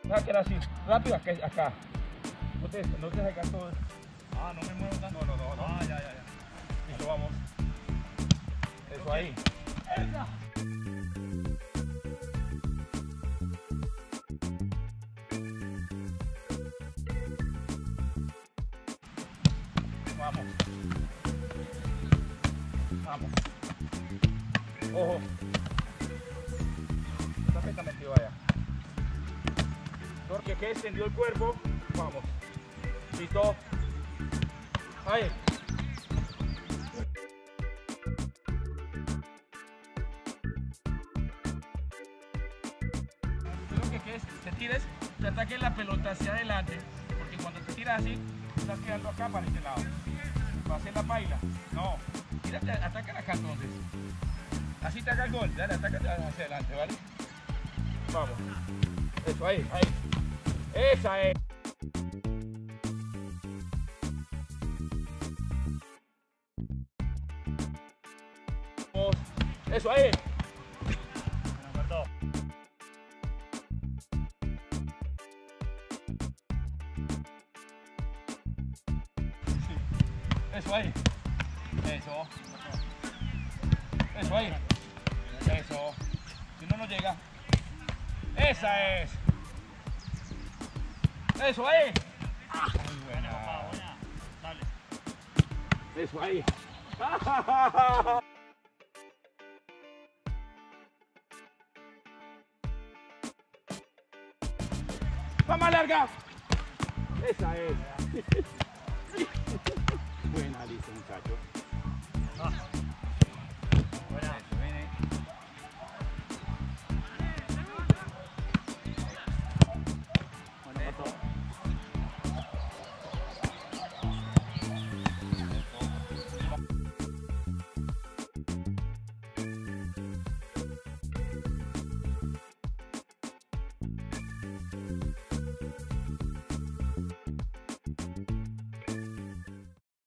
Deja que era así. Rápido, acá. No te sacas todo. Ah, no me muevo tanto. No. Ah, ya. Listo, vamos. Eso ahí. ¡Esa! Vamos. Ojo. Perfectamente, vaya. Porque que extendió el cuerpo. Vamos. Listo. Ahí. Creo que te tires, te ataques la pelota hacia adelante. Porque cuando te tiras así, estás quedando acá para este lado. Para hacer la paila. No. Tírate, atácala acá entonces. Así te haga el gol. Dale, atácate hacia adelante, ¿vale? Vamos. Eso, ahí. Esa es. Eso, ahí. Eso ahí. Eso ahí. Eso. Si no llega. Esa es. Eso ahí. Muy buena. Dale. Eso ahí. Va más larga. Esa es. Buena, listo, muchachos.